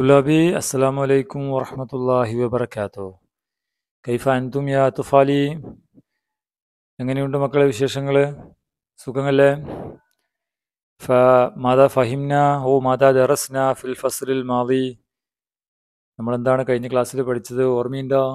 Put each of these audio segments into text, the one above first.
طلابي السلام عليكم ورحمة الله وبركاته. كيف أنتم يا طفالي؟ എങ്ങനെയുണ്ട് മക്കളെ വിശേഷങ്ങൾ? സുഖമല്ലേ? فماذا فهمنا وماذا درسنا في الفصل الماضي? നമ്മളെന്താണ് കഴിഞ്ഞ ക്ലാസ്സിൽ പഠിച്ചത് ഓർമ്മയുണ്ടോ?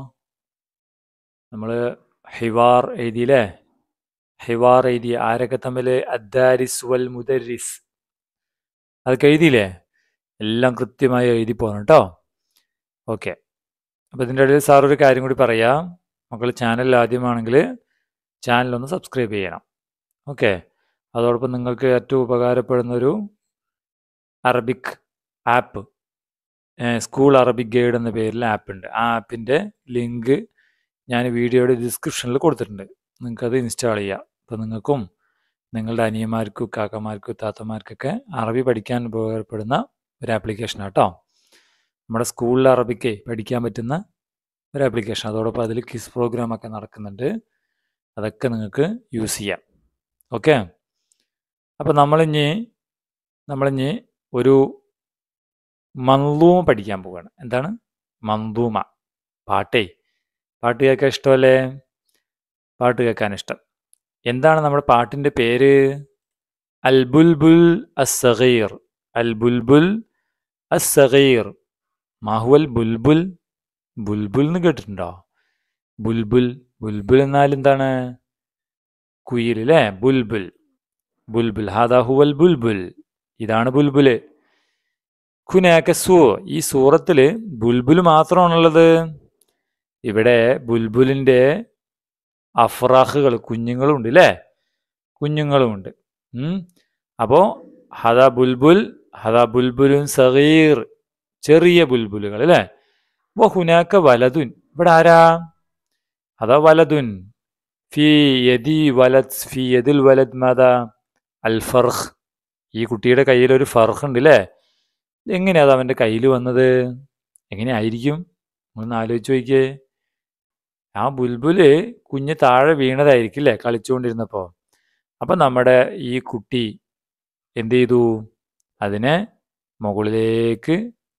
നമ്മൾ ഹിവാർ എഴുതിയില്ലേ? ഹിവാർ എഴുതി ആരൊക്കെ തമ്മിൽ അദ്ദാരിസ് വൽ മുദരിസ്, അതൊക്കെ എഴുതിയില്ലേ? എല്ലാം കൃത്യമായി എഴുതി പോകണം കേട്ടോ. ഓക്കെ, അപ്പോൾ ഇതിൻ്റെ ഇടയിൽ സാർ ഒരു കാര്യം കൂടി പറയാം. മക്കൾ ചാനൽ ആദ്യമാണെങ്കിൽ ചാനലൊന്ന് സബ്സ്ക്രൈബ് ചെയ്യണം. ഓക്കെ, അതോടൊപ്പം നിങ്ങൾക്ക് ഏറ്റവും ഉപകാരപ്പെടുന്നൊരു Arabic app, school Arabic guide എന്ന പേരിൽ ആപ്പുണ്ട്. ആ ആപ്പിൻ്റെ ലിങ്ക് ഞാൻ വീഡിയോയുടെ ഡിസ്ക്രിപ്ഷനിൽ കൊടുത്തിട്ടുണ്ട്. നിങ്ങൾക്കത് ഇൻസ്റ്റാൾ ചെയ്യാം. അപ്പോൾ നിങ്ങൾക്കും നിങ്ങളുടെ അനിയന്മാർക്കും കാക്കമാർക്കും താത്തമാർക്കൊക്കെ അറബി പഠിക്കാൻ ഉപകാരപ്പെടുന്ന ഒരു ആപ്ലിക്കേഷനാണ് കേട്ടോ. നമ്മുടെ സ്കൂളിൽ അറബിക്ക് പഠിക്കാൻ പറ്റുന്ന ഒരു ആപ്ലിക്കേഷൻ. അതോടൊപ്പം അതിൽ ക്വിസ് പ്രോഗ്രാമൊക്കെ നടക്കുന്നുണ്ട്. അതൊക്കെ നിങ്ങൾക്ക് യൂസ് ചെയ്യാം. ഓക്കെ, അപ്പോൾ നമ്മളിഞ്ഞ് ഒരു മന്ദൂമ പഠിക്കാൻ പോവുകയാണ്. എന്താണ് മന്ദൂമ? പാട്ട് കേൾക്കാൻ ഇഷ്ടമല്ലേ? പാട്ട് കേൾക്കാൻ ഇഷ്ടം. എന്താണ് നമ്മുടെ പാട്ടിൻ്റെ പേര്? അൽ ബുൽബുൽ അസ്സഗീർ. അൽ ബുൽബുൽ അസ്സഗീർ. മാഹുവൽ ബുൽബുൽ? ബുൽബുൽ എന്ന് കേട്ടിട്ടുണ്ടോ? ബുൽബുൽ എന്നാൽ എന്താണ്? കുയിൽ അല്ലേ? ബുൽബുൽ ഹാദാ ഹുവൽ ബുൽബുൽ. ഇതാണ് ബുൽബുൽ. ഖുനാക സൂ. ഈ സൂറത്തിൽ ബുൽബുൽ മാത്രമാണുള്ളത്. ഇവിടെ ബുൽബുലിൻ്റെ അഫ്രാഖുകൾ, കുഞ്ഞുങ്ങളുണ്ട് അല്ലേ? കുഞ്ഞുങ്ങളുമുണ്ട്. അപ്പോൾ ഹദാ ബുൽബുലുൻ സഗീർ, ചെറിയ ബുൽബുലുകൾ അല്ലേ? വഹുനാക വലതുൻ. ഇവിടെ ആരാ? ഹദാ വലതുൻ. ഫി യദിൽ വലദ് മാദാ? അൽ ഫർഖ്. ഈ കുട്ടിയുടെ കയ്യിൽ ഒരു ഫർഖ് ഉണ്ട് അല്ലേ? എങ്ങനെയാ അത് അവൻ്റെ കയ്യിൽ വന്നത്? എങ്ങനെയായിരിക്കും? ഒന്ന് ആലോചിച്ച് നോക്കിയേ. ആ ബുൽബുല് കുഞ്ഞ് താഴെ വീണതായിരിക്കും അല്ലേ കളിച്ചുകൊണ്ടിരുന്നപ്പോൾ. അപ്പം നമ്മുടെ ഈ കുട്ടി എന്ത് ചെയ്തു? അതിനെ മുകളിലേക്ക്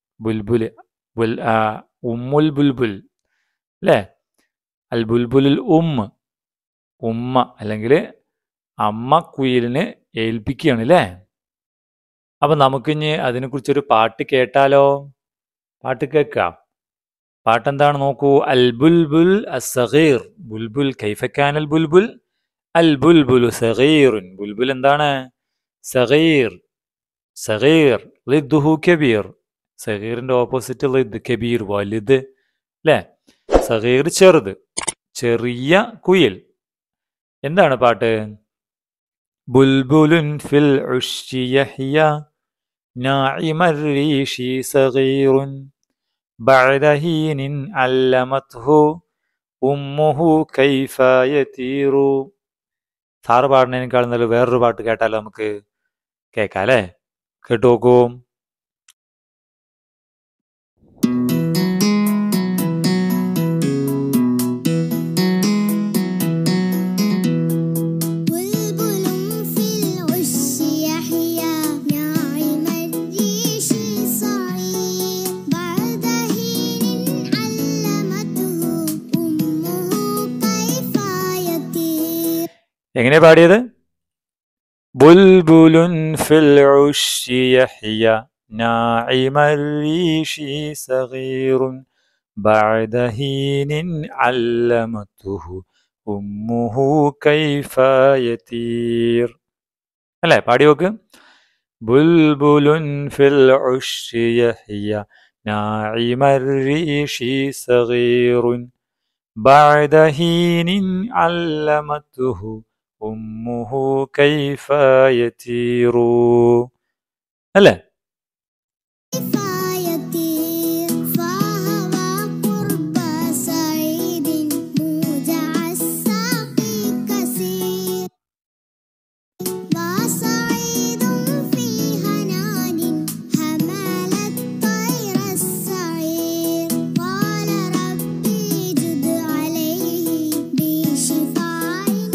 ഉമ്മുൽ ബുൽബുൽ അല്ലേ? അൽ ബുൽബുലുൽ ഉമ്മ അല്ലെങ്കിൽ അമ്മ കുയിലിന് ഏൽപ്പിക്കുകയാണ് അല്ലേ? അപ്പം നമുക്കിഞ്ഞ് അതിനെക്കുറിച്ചൊരു പാട്ട് കേട്ടാലോ? പാട്ട് കേൾക്കാം. പാട്ടെന്താണ് നോക്കൂ. അൽ ബുൽബുൽ അസ്സഗീർ. ബുൽബുൽ കൈഫ കാനൽ ബുൽബുൽ? അൽ ബുൽബുലു സഗീറുൻ. ബുൽബുൽ എന്താണ്? സഗീർ. ളിദ്ദുഹു കബീർ. സഗീറിന്റെ ഓപ്പോസിറ്റ് ളിദ്, കബീർ വലുത് അല്ലേ? സഗീർ ചെറുത്, ചെറിയ കുയിൽ. എന്താണ് പാട്ട്? ബുൽബുലുൻ ഫിൽ ഉശ്ശി യഹ്യ നാഇമർ റീഷി സഗീറുൻ ബഅദ ഹീനിൻ അല്ലമത്ഹു ഉമ്മുഹു കൈഫ യതീറു. സാറ് പാടുന്നതിനേക്കാൾ നല്ല വേറൊരു പാട്ട് കേട്ടാലോ? നമുക്ക് കേൾക്കാം അല്ലേ? കേട്ടു നോക്കൂ. എങ്ങനെയാ പാടിയത്? ബുൽബുലുൻ ഫിൽ ഉശ്ശി യഹ്യ നാഇമർ റീഷി സഗീറുൻ ബഅദ ഹീനിൻ അല്ലമത്ഹു ഉമ്മുഹു കൈഫ യതീർ. അല്ലേ? പാടി നോക്ക്. ബുൽബുലുൻ ഫിൽ ഉശ്ശി യഹ്യ നാഇമർ റീഷി സഗീറുൻ ബഅദ ഹീനിൻ അല്ലമത്ഹു ഉമ്മുഹു കൈഫ യതീറു. അല്ലേ?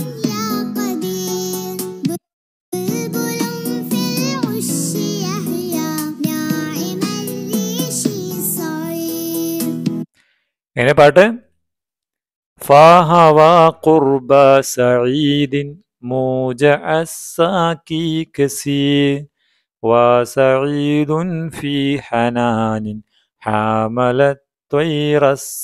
بلبل في العش يحيى എങ്ങനെ പാട്ട്? ഫഹവ ഖുർബ സഈദിൻ മൂജഅ സാക്കി കസീർ വസഈദുൻ ഫീ ഹനാനിൻ ഹമലത് ത്വയ്റ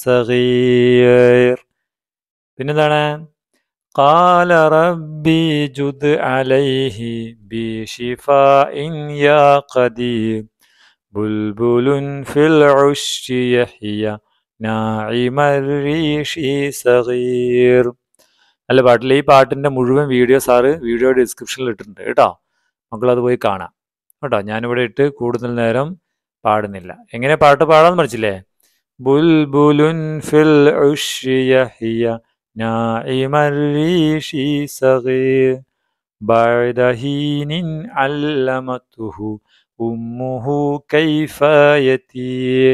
സഗീർ. പിന്നെന്താണ്? ഖാല റബ്ബി ജുദ് അലൈഹി ബിശിഫാഇൻ യാ ഖദീർ ബുൽബുലുൻ ഫിൽ ഉശ്ശി യഹ്യ നാഇമർ റീഷി സഗീർ. നല്ല പാട്ടില്ല. ഈ പാട്ടിൻ്റെ മുഴുവൻ വീഡിയോ സാറ് വീഡിയോ ഡിസ്ക്രിപ്ഷനിൽ ഇട്ടിട്ടുണ്ട് കേട്ടോ. മക്കളത് പോയി കാണാം കേട്ടോ. ഞാനിവിടെ ഇട്ട് കൂടുതൽ നേരം പാടുന്നില്ല. എങ്ങനെ പാട്ട് പാടാന്ന് പഠിച്ചില്ലേ? ബുൽബുലുൻ ഫിൽ ഉശ്ശി യഹ്യ നാഇമർ റീഷി സഗീർ ബഅദ ഹീനിൻ അല്ലമതുഹു ഉമ്മുഹു കൈഫ യതീം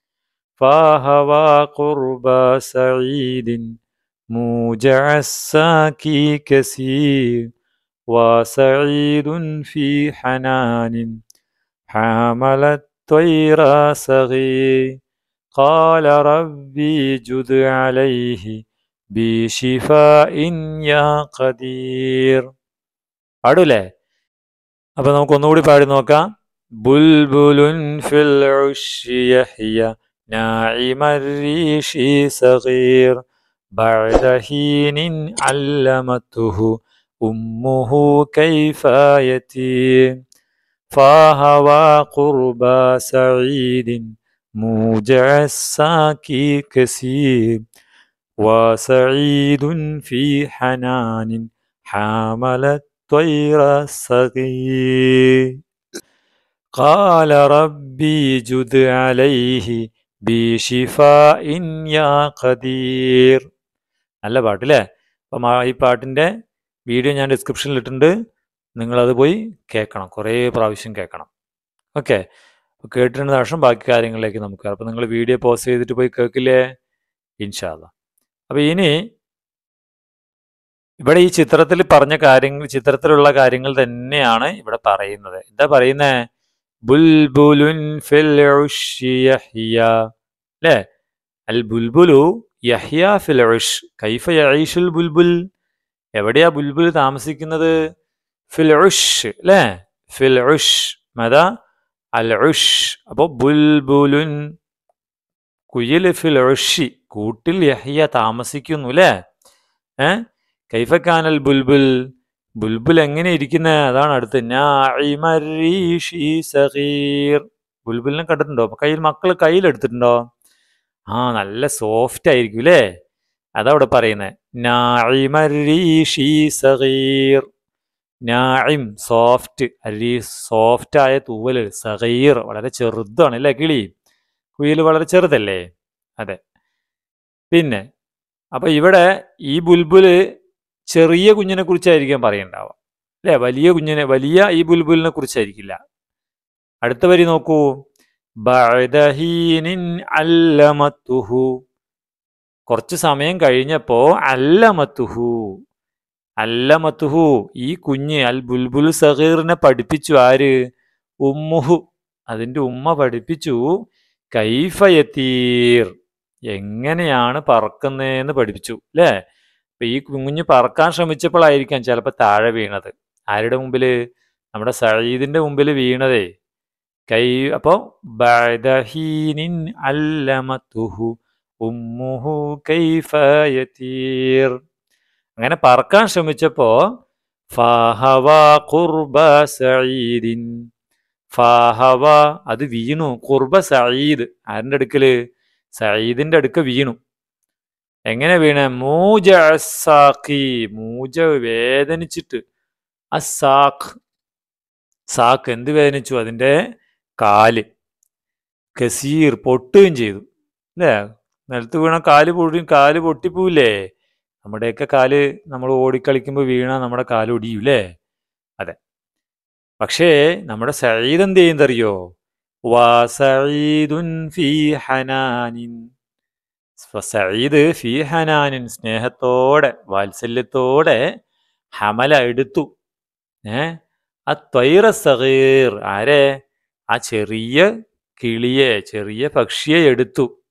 ഫഹവ ഖുർബ സഈദിൻ മൂജഅ സാക്കി കസീർ വസഈദുൻ ഫീ ഹനാനിൻ ഹമലത് ത്വയ്റ സഗീർ ഖാല റബ്ബി ജുദ് അലൈഹി ബിശിഫാഇൻ യാ ഖദീർ. പാടൂലേ? അപ്പൊ നമുക്ക് ഒന്നുകൂടി പാടി നോക്കാം. ബുൽബുലുൻ ഫിൽ ഉശ്ശി യഹ്യ നാഇമർ റീഷി സഗീർ ബഅദ ഹീനിൻ അല്ലമതുഹു ഉമ്മുഹു കൈഫ യതീം ഫഹവ ഖുർബ സഈദിൻ മൂജഅ സാക്കി കസീർ വസഈദുൻ ഫീ ഹനാനിൻ ഹമലത് ത്വയ്റ സഗീർ ഖാല റബ്ബി ജുദ് അലൈഹി ബിശിഫാഇൻ യാ ഖദീർ. നല്ല പാട്ടില്ലേ? അപ്പം ഈ പാട്ടിൻ്റെ വീഡിയോ ഞാൻ ഡിസ്ക്രിപ്ഷനിൽ ഇട്ടിട്ടുണ്ട്. നിങ്ങളത് പോയി കേൾക്കണം, കുറേ പ്രാവശ്യം കേൾക്കണം. ഓക്കെ, കേട്ടിട്ടുള്ള ശേഷം ബാക്കി കാര്യങ്ങളിലേക്ക് നമുക്ക്. അപ്പം നിങ്ങൾ വീഡിയോ പോസ്റ്റ് ചെയ്തിട്ട് പോയി കേൾക്കില്ലേ? ഇൻഷാ അല്ലാ. അപ്പം ഇനി ഇവിടെ ഈ ചിത്രത്തിൽ പറഞ്ഞ കാര്യങ്ങൾ, ചിത്രത്തിലുള്ള കാര്യങ്ങൾ തന്നെയാണ് ഇവിടെ പറയുന്നത്. എന്താ പറയുന്നത്? ബുൽബുലുൻ ഫിൽ ഉശ്ശി യഹ്യ, അല്ലേ? അൽ ബുൽബുലു യഹ്യ ഫിൽ ഉഷ് കൈഫ യഈഷുൽ ബുൽബുൽ. എവിടെയാ ബുൽബുൽ താമസിക്കുന്നത്? ഫിൽ ഉഷ്, അല്ലേ? ഫിൽ ഉഷ് മതാ അൽ ഉഷ്. അപ്പോൾ ബുൽബുലുൻ കുയിൽ ഫിൽ ഉഷി കൂട്ടിൽ യഹ്യ താമസിക്കുന്നു, അല്ലേ? കൈഫ കാനൽ ബുൽബുൽ, ബുൽബുൽ എങ്ങനെ ഇരിക്കുന്നത്? അതാണ് അടുത്ത്. നാഇമർ റീഷി സഗീർ. ബുൽബുലിനെ കണ്ടിട്ടുണ്ടോ? കയ്യിൽ മക്കൾ കയ്യിലെടുത്തിട്ടുണ്ടോ? ആ, നല്ല സോഫ്റ്റ് ആയിരിക്കും, അല്ലേ? അതവിടെ പറയുന്നത്. നാഇമർ റീഷി സഗീർ. നാഇം സോഫ്റ്റ്, സോഫ്റ്റ് ആയ തൂവൽ. സഗീർ വളരെ ചെറുതാണ്, അല്ലേ? കിളി കുയിൽ വളരെ ചെറുതല്ലേ? അതെ. പിന്നെ അപ്പൊ ഇവിടെ ഈ ബുൽബുല് ചെറിയ കുഞ്ഞിനെ കുറിച്ചായിരിക്കാം പറയണ്ടാവുക, അല്ലേ? വലിയ കുഞ്ഞിനെ, വലിയ ഈ ബുൽബുലിനെ കുറിച്ചായിരിക്കില്ല. അടുത്ത വരി നോക്കൂ. ബഅദ ഹീനിൻ അല്ലമതുഹു, കുറച്ച് സമയം കഴിഞ്ഞപ്പോ അല്ലമതുഹു, അല്ലമതുഹു ഈ കുഞ്ഞ് അൽ ബുൽബുൽ സഗീറിനെ പഠിപ്പിച്ചു. ആര്? ഉമ്മുഹു, അതിൻ്റെ ഉമ്മ പഠിപ്പിച്ചു. കൈഫ യതീർ, എങ്ങനെയാണ് പറക്കുന്നതെന്ന് പഠിപ്പിച്ചു, അല്ലേ? അപ്പൊ ഈ കുഞ്ഞ് പറക്കാൻ ശ്രമിച്ചപ്പോഴായിരിക്കാം ചിലപ്പോൾ താഴെ വീണത്. ആരുടെ മുമ്പിൽ? നമ്മുടെ സഈദിന്റെ മുമ്പിൽ വീണതേ. അപ്പോൾ ബഅദ ഹീനിൻ അല്ലമതുഹു ഉമ്മുഹു കൈഫ യതീർ, അങ്ങനെ പറക്കാൻ ശ്രമിച്ചപ്പോ ഫഹവ ഖുർബ സഈദിൻ, ഫഹവ അത് വീണു. ഖുർബ സഈദ്, ആരുടെ അടുക്കല്? സഈദിന്റെ അടുക്ക വീണു. എങ്ങനെ വീണ? മൂജ സാഖി, മൂജ വേദനിച്ചിട്ട്. അസാഖ്, സാഖ് എന്ത് വേദനിച്ചു? അതിൻ്റെ കാല്. കസീർ പൊട്ടുകയും ചെയ്തു, അല്ലേ? നിലത്ത് വീണ കാല് പൊട്ടിപ്പോവില്ലേ? നമ്മുടെയൊക്കെ കാല് നമ്മൾ ഓടിക്കളിക്കുമ്പോൾ വീണ നമ്മുടെ കാല് ഒടിയൂലേ? അതെ. പക്ഷേ നമ്മുടെ സഈദ് എന്ത് ചെയ്യുന്നറിയോ? വസഈദുൻ ഫീ ഹനാനിൻ, സഈദ് ഫീ ഹനാനിൻ സ്നേഹത്തോടെ വാത്സല്യത്തോടെ ഹമല എടുത്തു. അത്വയ്റ സഗീർ, ആരെ? ആ ചെറിയ കിളിയെ, ചെറിയ പക്ഷിയെ എടുത്തു.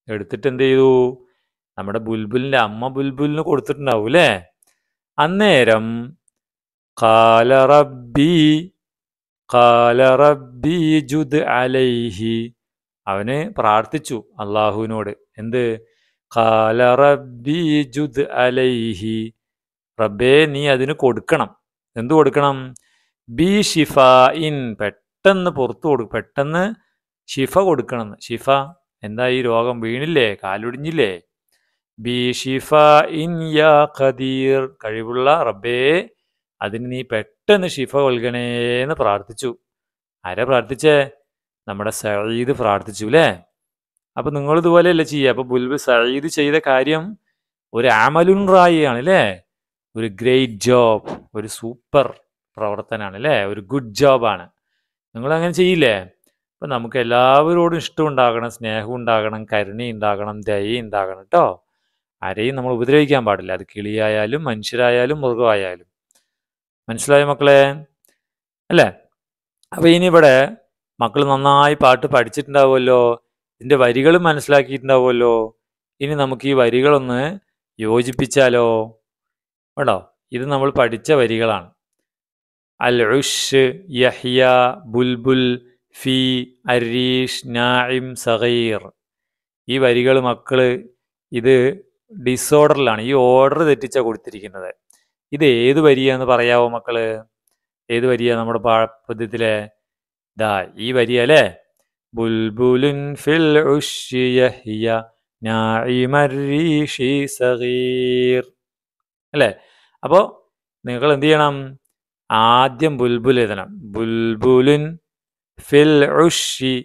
എടുത്തിട്ട് എന്ത് ചെയ്തു? നമ്മുടെ ബുൽബുലിൻ്റെ അമ്മ ബുൽബുലിന് കൊടുത്തിട്ടുണ്ടാവും അല്ലേ? അന്നേരം ഖാല റബ്ബി ഖാല റബ്ബി ജുദ് അലൈഹി, അവന് പ്രാർത്ഥിച്ചു അള്ളാഹുവിനോട്. എന്ത്? ഖാല റബ്ബി ജുദ് അലൈഹി, റബ്ബേ നീ അതിന് കൊടുക്കണം. എന്തു കൊടുക്കണം? ബി ഷിഫ ഇൻ, പെട്ടെന്ന് പുറത്തു കൊടുക്കും, പെട്ടെന്ന് ഷിഫ കൊടുക്കണം. ഷിഫ എന്താ? ഈ രോഗം വീണില്ലേ, കാലൊടിഞ്ഞില്ലേ? ബി ഷിഫ ഇൻ യാ ഖദീർ, കഴിവുള്ള റബ്ബേ അതിന് നീ പെട്ടെന്ന് ഷിഫ നൽകണേന്ന് പ്രാർത്ഥിച്ചു. ആരാ പ്രാർത്ഥിച്ചേ? നമ്മുടെ സഈദ് പ്രാർത്ഥിച്ചു അല്ലേ? അപ്പൊ നിങ്ങൾ ഇതുപോലെയല്ലേ ചെയ്യുക? അപ്പൊ ബുൽബുൽ സഈദ് ചെയ്ത കാര്യം ഒരു അമലുൻ റായി ആണ് അല്ലേ? ഒരു ഗ്രേറ്റ് ജോബ്, ഒരു സൂപ്പർ പ്രവർത്തനമാണ് അല്ലേ? ഒരു ഗുഡ് ജോബാണ്. നിങ്ങൾ അങ്ങനെ ചെയ്യില്ലേ? അപ്പം നമുക്ക് എല്ലാവരോടും ഇഷ്ടം ഉണ്ടാകണം, സ്നേഹം ഉണ്ടാകണം, കരുണ ഉണ്ടാകണം, ദയ ഉണ്ടാകണം കേട്ടോ. ആരെയും നമ്മൾ ഉപദ്രവിക്കാൻ പാടില്ല. അത് കിളിയായാലും മനുഷ്യരായാലും മൃഗമായാലും. മനസ്സിലായോ മക്കളെ? അല്ലേ? അപ്പം ഇനി ഇവിടെ മക്കൾ നന്നായി പാട്ട് പഠിച്ചിട്ടുണ്ടാവുമല്ലോ, ഇതിൻ്റെ വരികളും മനസ്സിലാക്കിയിട്ടുണ്ടാവുമല്ലോ. ഇനി നമുക്ക് ഈ വരികളൊന്ന് യോജിപ്പിച്ചാലോ? കേട്ടോ, ഇത് നമ്മൾ പഠിച്ച വരികളാണ്. അൽ ഉഷ് യഹ്യ ബുൽബുൽ ഫി അരീഷ് നായിം സഗീർ. ഈ വരികൾ മക്കൾ ഇത് ഡിസോർഡറിലാണ്, ഈ ഓർഡർ തെറ്റിച്ചാ കൊടുത്തിരിക്കുന്നത്. ഇത് ഏത് വരിയാന്ന് പറയാവോ മക്കള്? ഏത് വരിയാ നമ്മുടെ പദ്യത്തിലെ? ദാ ഈ വരിയല്ലേ? ബുൽബുലുൻ ഫിൽ ഉഷ് യഹ്യ നായിം അരീഷി സഗീർ അല്ലേ? അപ്പോൾ നിങ്ങൾ എന്ത് ചെയ്യണം? ആദ്യം ബുൽബുൽ എഴുതണം. ബുൽബുലുൻ ഫിൽ ഉഷി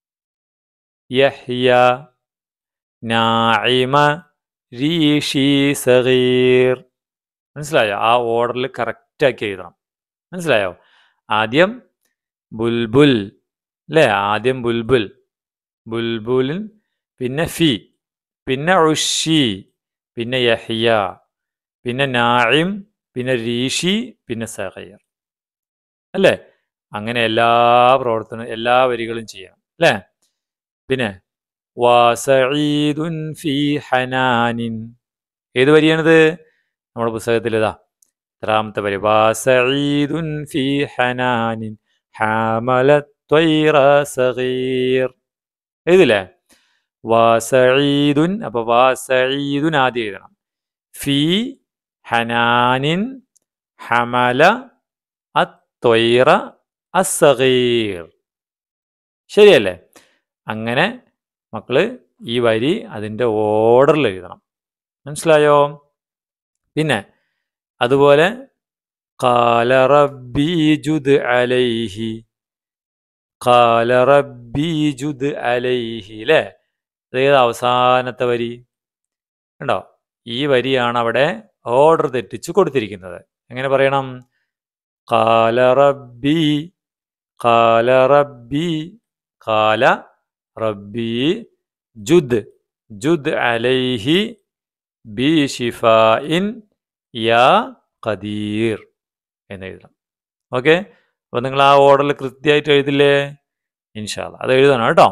യഹ്യ നാഇമ രീഷി സഗീർ. മനസ്സിലായോ? ആ ഓർഡറിൽ കറക്റ്റാക്കി എഴുതണം. മനസ്സിലായോ? ആദ്യം ബുൽബുൽ അല്ലേ? ആദ്യം ബുൽബുൽ, ബുൽബുലിൻ, പിന്നെ ഫി, പിന്നെ ഉഷി, പിന്നെ യഹ്യ, പിന്നെ നായിം, പിന്നെ രീഷി, പിന്നെ സഗീർ അല്ലേ? അങ്ങനെ എല്ലാ പ്രവർത്തനവും എല്ലാ വരികളും ചെയ്യണം അല്ലേ? പിന്നെ വസഈദുൻ ഫി ഹനാനിൻ, ഏത് വരിയാണിത്? നമ്മുടെ പുസ്തകത്തിൽ ഇതാ എത്രാമത്തെ വരി? വസഈദുൻ ഫി ഹനാനിൻ ഹമലത് ത്വയ്റ സഗീർ. എഴുതില്ലേ? വസഈദുൻ, അപ്പൊ വസഈദുൻ ആദ്യം എഴുതണം. ഫി ഹനാനിൻ ഹമല അത്വയ്റ അസ്സഗീർ. ശരിയല്ലേ? അങ്ങനെ മക്കള് ഈ വരി അതിൻ്റെ ഓർഡറിൽ എഴുതണം. മനസ്സിലായോ? പിന്നെ അതുപോലെ ഖാല റബ്ബി ജുദ് അലൈഹി, ഖാല റബ്ബി ജുദ് അലൈഹി അല്ലേ? അതേത് അവസാനത്തെ വരി കണ്ടോ? ഈ വരിയാണ് അവിടെ ഓർഡർ തെറ്റിച്ച് കൊടുത്തിരിക്കുന്നത്. എങ്ങനെ പറയണം? ഖാല റബ്ബി, ഖാല റബ്ബി, ഖാല റബ്ബി ജുദ്, ജുദ് അലൈഹി ബി ഷിഫാഇൻ യാ ഖദീർ എന്നെഴുതണം. ഓക്കെ? അപ്പോൾ നിങ്ങൾ ആ ഓർഡറിൽ കൃത്യമായിട്ട് എഴുതില്ലേ? ഇൻഷാ അല്ലാഹ് അത് എഴുതണം കേട്ടോ.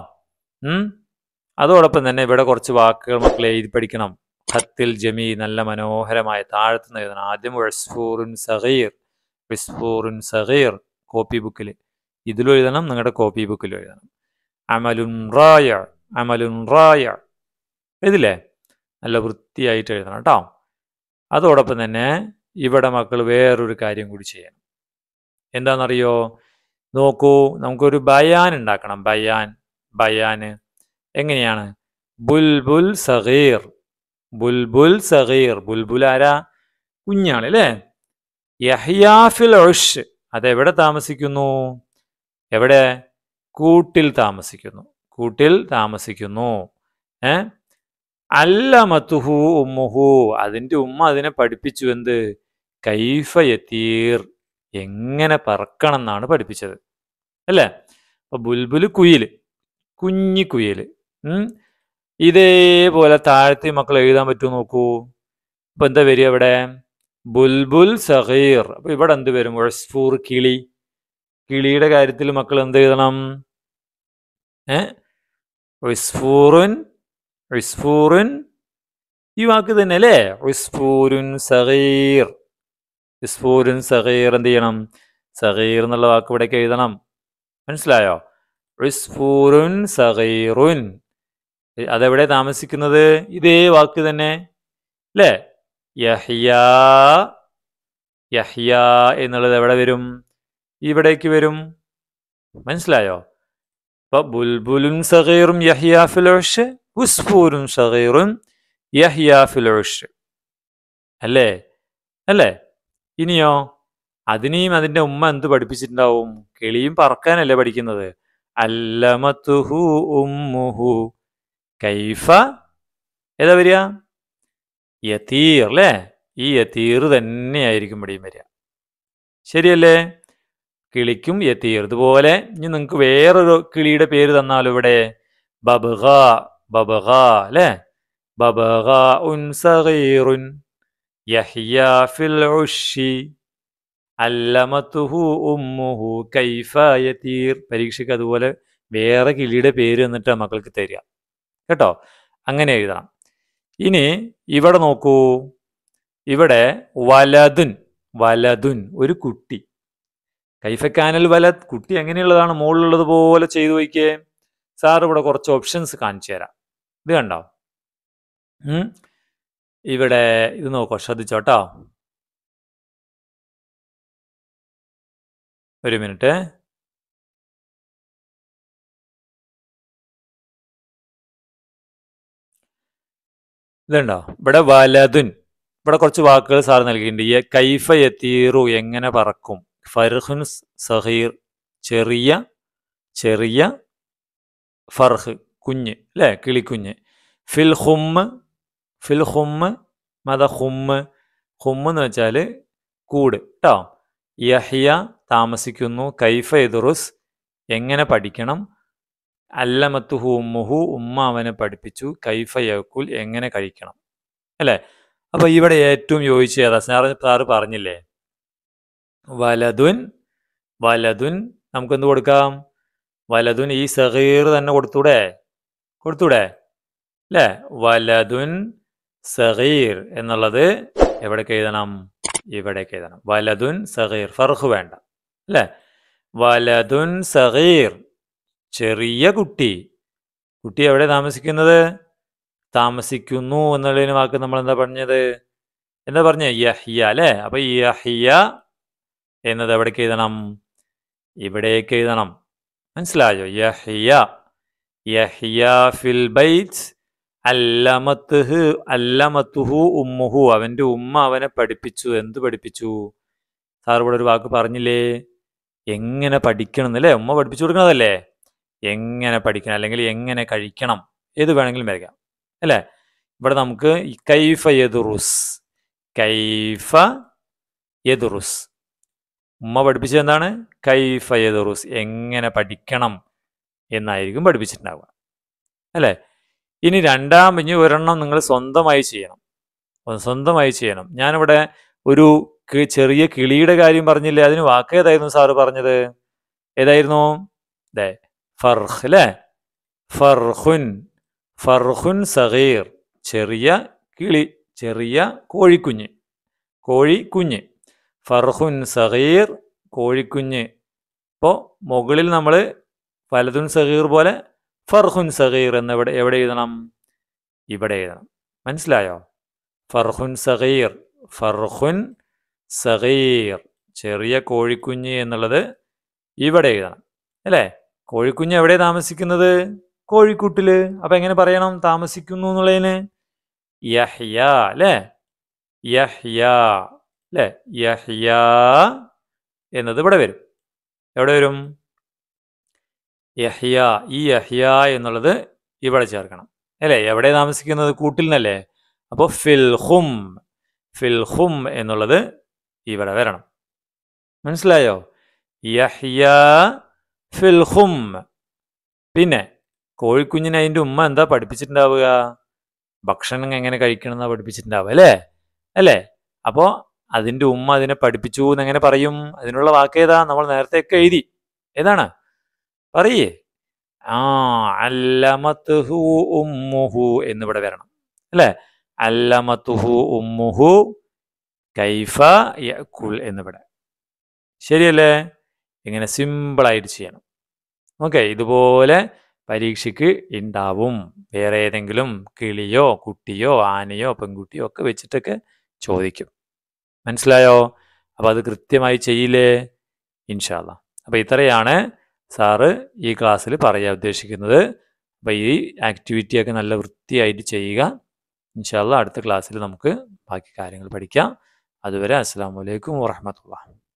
അതോടൊപ്പം തന്നെ ഇവിടെ കുറച്ച് വാക്കുകൾ മക്കൾ എഴുതി പഠിക്കണം. ഖത്തിൽ ജമീ, നല്ല മനോഹരമായ താഴത്തുനിന്ന് എഴുതണം. ആദ്യം ഉസ്ഫൂറുൻ സഗീർ, ഉസ്ഫൂറുൻ സഗീർ കോപ്പി ബുക്കിൽ ഇതിലും എഴുതണം, നിങ്ങളുടെ കോപ്പി ബുക്കിലും എഴുതണം. അമലുൻ റായ, അമലുൻ റായ എഴുതില്ലേ? നല്ല വൃത്തിയായിട്ട് എഴുതണം കേട്ടോ. അതോടൊപ്പം തന്നെ ഇവിടെ മക്കൾ വേറൊരു കാര്യം കൂടി ചെയ്യണം. എന്താണെന്നറിയോ? നോക്കൂ, നമുക്കൊരു ബയാൻ ഉണ്ടാക്കണം. ബയാൻ, ബയാന് എങ്ങനെയാണ്? ബുൽബുൽ സഗീർ, ബുൽബുൽ സഗീർ, ബുൽബുൽ ആരാ? കുഞ്ഞാണ് അല്ലേ? യഹ്യാ ഫിൽ ഉഷ്, അതെവിടെ താമസിക്കുന്നു? എവിടെ? കൂട്ടിൽ താമസിക്കുന്നു, കൂട്ടിൽ താമസിക്കുന്നു. അല്ലമതുഹു ഉമ്മുഹു, അതിൻ്റെ ഉമ്മ അതിനെ പഠിപ്പിച്ചു. എന്ത്? കൈഫ യതീർ, എങ്ങനെ പറക്കണം എന്നാണ് പഠിപ്പിച്ചത് അല്ലേ? അപ്പൊ ബുൽബുൽ കുയിൽ, കുഞ്ഞി കുയിൽ. ഇതേപോലെ താഴത്തെ മക്കൾ എഴുതാൻ പറ്റുമോ നോക്കൂ. അപ്പൊ എന്താ വരിക ഇവിടെ? ബുൽബുൽ സഗീർ. അപ്പൊ ഇവിടെ എന്ത് വരും? ഉസ്ഫൂർ, കിളി. കിളിയുടെ കാര്യത്തിൽ മക്കൾ എന്ത് എഴുതണം? ഉസ്ഫൂറുൻ ഉസ്ഫൂറുൻ ഈ വാക്ക് തന്നെ അല്ലേ? ഉസ്ഫൂരുൻ സഗീർ. ഉസ്ഫൂരുൻ സഗീർ എന്ത് ചെയ്യണം? സഗീർ എന്നുള്ള വാക്ക് ഇവിടേക്ക് എഴുതണം. മനസ്സിലായോ? ഉസ്ഫൂറുൻ സഗീറുൻ. അതെവിടെ താമസിക്കുന്നത്? ഇതേ വാക്ക് തന്നെ അല്ലേ? യഹ്യ. യഹ്യ എന്നുള്ളത് എവിടെ വരും? ഇവിടേക്ക് വരും. മനസ്സിലായോ? അപ്പൊ ബുൽബുലുൻ സഗീറും യഹ്യ ഫിൽ ഉർഷ്, ഉസ്ഫൂറുൻ സഗീറുൻ യഹ്യ ഫിൽ ഉർഷ്. അല്ലേ? അല്ലേ? ഇനിയോ അതിനെയും അതിന്റെ ഉമ്മ എന്ത് പഠിപ്പിച്ചിട്ടുണ്ടാവും? കിളിയും പറക്കാനല്ലേ പഠിക്കുന്നത്? അല്ലമതുഹു ഉമ്മുഹു കൈഫ. ഏതാ വരിക? യതീർ അല്ലേ? ഈ യതീർ തന്നെയായിരിക്കും ഇവിടെയും വരിക. ശരിയല്ലേ? കിളിക്കും യതീർ. ഇതുപോലെ ഇനി നിങ്ങൾക്ക് വേറൊരു കിളിയുടെ പേര് തന്നാലും ഇവിടെ ബബ്ഗ. ബബ്ഗ അല്ലേ? ബബ്ഗ ഉൻ സഗീറുൻ യഹ്യ ഫിൽ ഉർഷി അല്ലമതുഹു ഉമ്മുഹു കൈഫ യതീർ. പരീക്ഷയ്ക്ക് അതുപോലെ വേറെ കിളിയുടെ പേര് എന്നിട്ട് മക്കൾക്ക് തരിക കേട്ടോ. അങ്ങനെ എഴുതാം. ഇനി ഇവിടെ നോക്കൂ. ഇവിടെ വലതുൻ. വലതുൻ ഒരു കുട്ടി. കൈഫക്കാനൽ വലത് കുട്ടി എങ്ങനെയുള്ളതാണ്? മുകളിലുള്ളത് പോലെ ചെയ്തു വയ്ക്കേ. സാർ ഇവിടെ കുറച്ച് ഓപ്ഷൻസ് കാണിച്ചു തരാം. ഇത് കണ്ടോ? ഇവിടെ ഇത് നോക്കോ, ശ്രദ്ധിച്ചോട്ടോ. ഒരു മിനിറ്റ്. ഇതുണ്ടോ? ഇവിടെ വലതുൻ. ഇവിടെ കുറച്ച് വാക്കുകൾ സാർ നൽകിയിട്ടുണ്ട്. കൈഫ യതീറു എങ്ങനെ പറക്കും. ഫർഹുൻ സഹീർ ചെറിയ ചെറിയ. ഫർഹ് കുഞ്ഞ് അല്ലേ? കിളിക്കുഞ്ഞ്. ഫിൽ ഹുമ്മ്. ഫിൽ ഹുമ്മ് മത ഹുമ്മ്. ഹുമ്മ് എന്ന് വെച്ചാൽ കൂട് കേട്ടോ. യഹ്യ താമസിക്കുന്നു. കൈഫ യദ്റുസ് എങ്ങനെ പഠിക്കണം. അല്ലമത്തുഹു ഉമ്മുഹു ഉമ്മ അവനെ പഠിപ്പിച്ചു. കൈഫ യഅകുൽ എങ്ങനെ കഴിക്കണം അല്ലേ? അപ്പൊ ഇവിടെ ഏറ്റവും യോജിച്ച ഏതാ? സാറ് പറഞ്ഞില്ലേ വലതുൻ. വലതുൻ നമുക്കെന്ത് കൊടുക്കാം? വലതുൻ ഈ സഗീർ തന്നെ കൊടുത്തൂടെ? കൊടുത്തൂടെ അല്ലേ? വലതുൻ സഗീർ എന്നുള്ളത് എവിടേക്ക് എഴുതണം? ഇവിടേക്ക് എഴുതണം. വലതുൻ സഗീർ. ഫർഹ് വേണ്ട അല്ലേ? വലതുൻ സഗീർ ചെറിയ കുട്ടി. കുട്ടി എവിടെ താമസിക്കുന്നത്? താമസിക്കുന്നു എന്നുള്ളതിന് വാക്ക് നമ്മൾ എന്താ പറഞ്ഞത്? എന്താ പറഞ്ഞേ? യഹ്യ അല്ലേ? അപ്പൊ യഹ്യ എന്നത് എവിടേക്ക് എഴുതണം? ഇവിടേക്ക് എഴുതണം. മനസ്സിലായോ? യഹ്യ. യഹ്യ ഫിൽ ബൈത്ത് അല്ലമത്തുഹു ഉമ്മുഹു അവന്റെ ഉമ്മ അവനെ പഠിപ്പിച്ചു. എന്ത് പഠിപ്പിച്ചു? സാർ ഇവിടെ ഒരു വാക്ക് പറഞ്ഞില്ലേ? എങ്ങനെ പഠിക്കണം എന്നല്ലേ? ഉമ്മ പഠിപ്പിച്ചു കൊടുക്കണതല്ലേ? എങ്ങനെ പഠിക്കണം അല്ലെങ്കിൽ എങ്ങനെ കഴിക്കണം ഏത് വേണമെങ്കിലും വരയ്ക്കാം അല്ലേ? ഇവിടെ നമുക്ക് കൈഫ യദ്റുസ്. കൈഫ യദ്റുസ് ഉമ്മ പഠിപ്പിച്ചത് എന്താണ്? കൈഫ യദ്റുസ് എങ്ങനെ പഠിക്കണം എന്നായിരിക്കും പഠിപ്പിച്ചിട്ടുണ്ടാവുക അല്ലേ? ഇനി ഇനി ഒരെണ്ണം നിങ്ങൾ സ്വന്തമായി ചെയ്യണം. സ്വന്തമായി ചെയ്യണം. ഞാനിവിടെ ഒരു ചെറിയ കിളിയുടെ കാര്യം പറഞ്ഞില്ലേ? അതിന് വാക്ക് ഏതായിരുന്നു സാറ് പറഞ്ഞത്? ഏതായിരുന്നു? അതെ ഫർഹ് അല്ലേ? ഫർഹുൻ. ഫർഹുൻ സഗീർ ചെറിയ കിളി, ചെറിയ കോഴിക്കുഞ്ഞ്. കോഴിക്കുഞ്ഞ്. ഫർഹുൻ സഗീർ കോഴിക്കുഞ്ഞ്. ഇപ്പോൾ മുകളിൽ നമ്മൾ വലതുൻ സഗീർ പോലെ ഫർഹുൻ സഗീർ എന്ന് എവിടെ എഴുതണം? ഇവിടെ എഴുതണം. മനസ്സിലായോ? ഫർഹുൻ സഗീർ. ഫർഹുൻ സഗീർ ചെറിയ കോഴിക്കുഞ്ഞ് എന്നുള്ളത് ഇവിടെ എഴുതണം അല്ലേ? കോഴിക്കുഞ്ഞ് എവിടെ താമസിക്കുന്നത്? കോഴിക്കൂട്ടില്. അപ്പൊ എങ്ങനെ പറയണം താമസിക്കുന്നു എന്നുള്ളതിന്? യഹ്യ അല്ലേ? യഹ്യ അല്ലേ? യഹ്യ എന്നത് ഇവിടെ വരും. എവിടെ വരും? യഹ്യ. ഈ യഹ്യ എന്നുള്ളത് ഇവിടെ ചേർക്കണം അല്ലേ? എവിടെ താമസിക്കുന്നത്? കൂട്ടിൽ നിന്നല്ലേ? അപ്പോൾ ഫിൽഹും. ഫിൽഹും എന്നുള്ളത് ഇവിടെ വരണം. മനസ്സിലായോ? യഹ്യ ഫിൽഹും. പിന്നെ കോഴിക്കുഞ്ഞിന് അതിൻ്റെ ഉമ്മ എന്താ പഠിപ്പിച്ചിട്ടുണ്ടാവുക? ഭക്ഷണം എങ്ങനെ കഴിക്കണം എന്നാ പഠിപ്പിച്ചിട്ടുണ്ടാവുക അല്ലേ? അല്ലേ? അപ്പോൾ അതിൻ്റെ ഉമ്മ അതിനെ പഠിപ്പിച്ചു എന്നെങ്ങനെ പറയും? അതിനുള്ള വാക്കേതാ? നമ്മൾ നേരത്തെയൊക്കെ എഴുതി. ഏതാണ്? പറയേ. അല്ലമത്തുഹു ഉമ്മുഹു എന്നിവിടെ വരണം അല്ലേ? അല്ലമത്തുഹു ഉമ്മുഹു കൈഫ യഅകുൽ എന്നിവിടെ. ശരിയല്ലേ? ഇങ്ങനെ സിമ്പിളായിട്ട് ചെയ്യണം. ഓക്കെ, ഇതുപോലെ പരീക്ഷയ്ക്ക് ഉണ്ടാവും. വേറെ ഏതെങ്കിലും കിളിയോ കുട്ടിയോ ആനയോ പെൺകുട്ടിയോ ഒക്കെ വെച്ചിട്ടൊക്കെ ചോദിക്കും. മനസ്സിലായോ? അപ്പോൾ അത് കൃത്യമായി ചെയ്യില്ലേ? ഇൻഷാ അല്ലാ. അപ്പോൾ ഇത്രയാണ് സാറ് ഈ ക്ലാസ്സിൽ പറയാൻ ഉദ്ദേശിക്കുന്നത്. അപ്പോൾ ഈ ആക്ടിവിറ്റിയൊക്കെ നല്ല വൃത്തിയായിട്ട് ചെയ്യുക. ഇൻഷാ അല്ലാ അടുത്ത ക്ലാസ്സിൽ നമുക്ക് ബാക്കി കാര്യങ്ങൾ പഠിക്കാം. അതുവരെ അസ്സലാമു അലൈക്കും വറഹ്മത്തുള്ളാഹി.